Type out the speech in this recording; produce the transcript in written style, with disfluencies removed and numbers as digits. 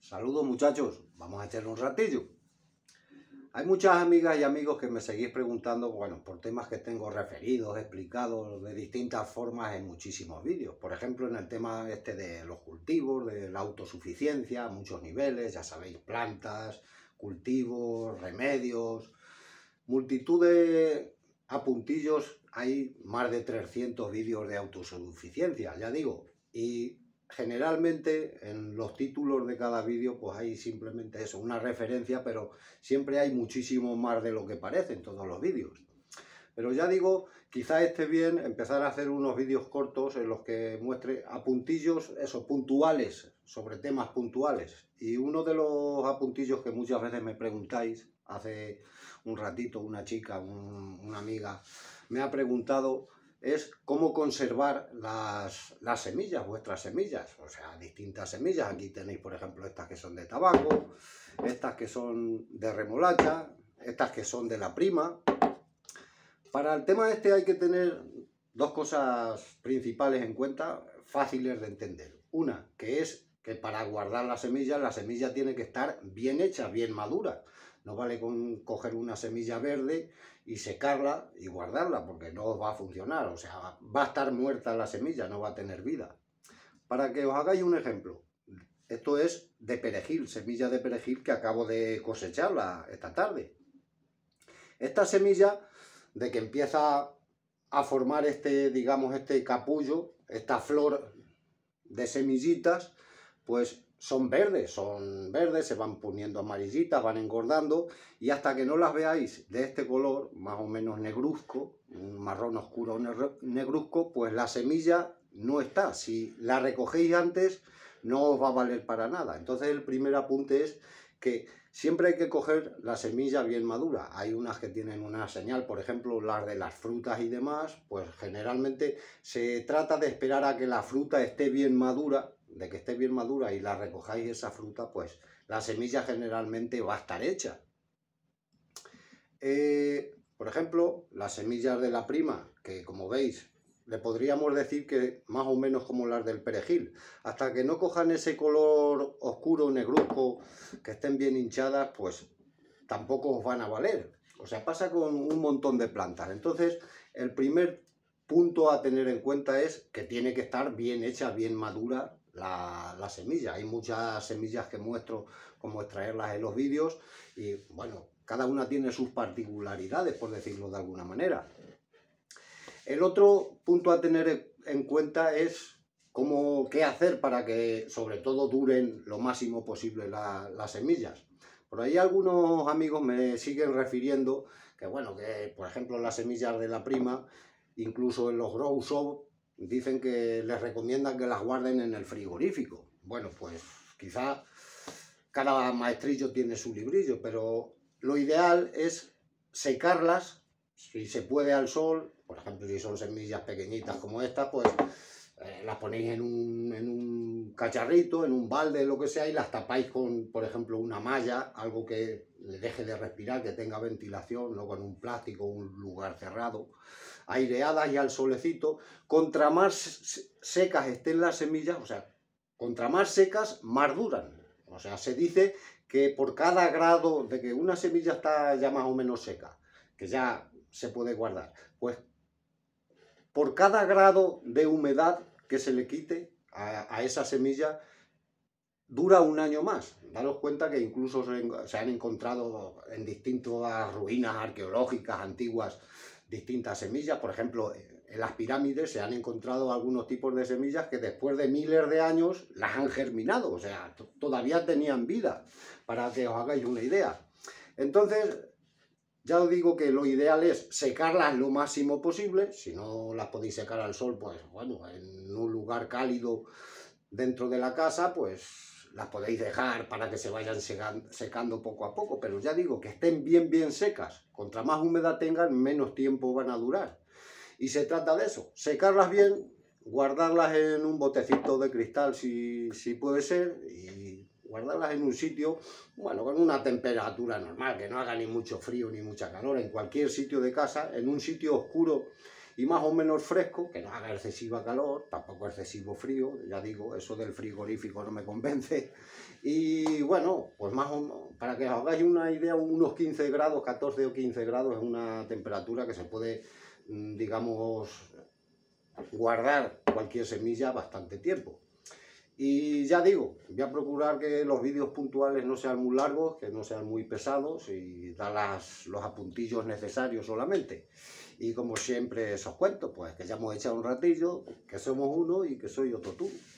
Saludos muchachos, vamos a echarle un ratillo. Hay muchas amigas y amigos que me seguís preguntando, bueno, por temas que tengo referidos, explicados de distintas formas en muchísimos vídeos. Por ejemplo, en el tema este de los cultivos, de la autosuficiencia a muchos niveles, ya sabéis, plantas, cultivos, remedios, multitud de apuntillos, hay más de 300 vídeos de autosuficiencia, ya digo, y generalmente en los títulos de cada vídeo pues hay simplemente eso, una referencia, pero siempre hay muchísimo más de lo que parece en todos los vídeos. Pero ya digo, quizá esté bien empezar a hacer unos vídeos cortos en los que muestre apuntillos, eso, puntuales, sobre temas puntuales. Y uno de los apuntillos que muchas veces me preguntáis, hace un ratito una chica, una amiga, me ha preguntado, es cómo conservar las semillas, vuestras semillas, o sea, distintas semillas. Aquí tenéis, por ejemplo, estas que son de tabaco, estas que son de remolacha, estas que son de la prima. Para el tema este hay que tener dos cosas principales en cuenta, fáciles de entender. Una, que es que para guardar la semilla tiene que estar bien hecha, bien madura. No vale con coger una semilla verde y secarla y guardarla, porque no os va a funcionar. O sea, va a estar muerta la semilla, no va a tener vida. Para que os hagáis un ejemplo, esto es de perejil, semilla de perejil que acabo de cosecharla esta tarde. Esta semilla, de que empieza a formar digamos, este capullo, esta flor de semillitas, pues son verdes, se van poniendo amarillitas, van engordando, y hasta que no las veáis de este color, más o menos negruzco, un marrón oscuro negruzco, pues la semilla no está. Si la recogéis antes, no os va a valer para nada. Entonces el primer apunte es que siempre hay que coger la semilla bien madura. Hay unas que tienen una señal, por ejemplo, las de las frutas y demás, pues generalmente se trata de esperar a que la fruta esté bien madura, de que esté bien madura y la recojáis esa fruta, pues la semilla generalmente va a estar hecha. Por ejemplo, las semillas de la prima, que como veis, le podríamos decir que más o menos como las del perejil, hasta que no cojan ese color oscuro, negruzco, que estén bien hinchadas, pues tampoco os van a valer. O sea, pasa con un montón de plantas. Entonces, el primer punto a tener en cuenta es que tiene que estar bien hecha, bien madura la semilla. Hay muchas semillas que muestro cómo extraerlas en los vídeos y, bueno, cada una tiene sus particularidades, por decirlo de alguna manera. El otro punto a tener en cuenta es qué hacer para que, sobre todo, duren lo máximo posible las semillas. Por ahí algunos amigos me siguen refiriendo que, bueno, que por ejemplo las semillas de la prima, incluso en los grow shop, dicen que les recomiendan que las guarden en el frigorífico. Bueno, pues quizá cada maestrillo tiene su librillo, pero lo ideal es secarlas, si se puede al sol. Por ejemplo, si son semillas pequeñitas como estas, pues las ponéis en un cacharrito, en un balde, lo que sea, y las tapáis con, por ejemplo, una malla, algo que le deje de respirar, que tenga ventilación, no con un plástico, un lugar cerrado, aireadas y al solecito. Contra más secas estén las semillas, o sea, contra más secas, más duran. O sea, se dice que por cada grado de que una semilla está ya más o menos seca, que ya se puede guardar, pues por cada grado de humedad que se le quite a esa semilla, dura un año más. Daros cuenta que incluso se han encontrado en distintas ruinas arqueológicas antiguas distintas semillas. Por ejemplo, en las pirámides se han encontrado algunos tipos de semillas que después de miles de años las han germinado. O sea, todavía tenían vida, para que os hagáis una idea. Entonces, ya os digo que lo ideal es secarlas lo máximo posible. Si no las podéis secar al sol, pues bueno, en un lugar cálido dentro de la casa, pues las podéis dejar para que se vayan secando poco a poco. Pero ya digo que estén bien secas. Contra más humedad tengan, menos tiempo van a durar. Y se trata de eso, secarlas bien, guardarlas en un botecito de cristal si puede ser, y guardarlas en un sitio, bueno, con una temperatura normal, que no haga ni mucho frío ni mucha calor, en cualquier sitio de casa, en un sitio oscuro y más o menos fresco, que no haga excesiva calor, tampoco excesivo frío. Ya digo, eso del frigorífico no me convence, Y bueno, pues más o menos, para que os hagáis una idea, unos 15 grados, 14 o 15 grados es una temperatura que se puede, digamos, guardar cualquier semilla bastante tiempo. Y ya digo, voy a procurar que los vídeos puntuales no sean muy largos, que no sean muy pesados y dar los apuntillos necesarios solamente. Y como siempre os cuento, pues que ya hemos echado un ratillo, que somos uno y que soy otro tú.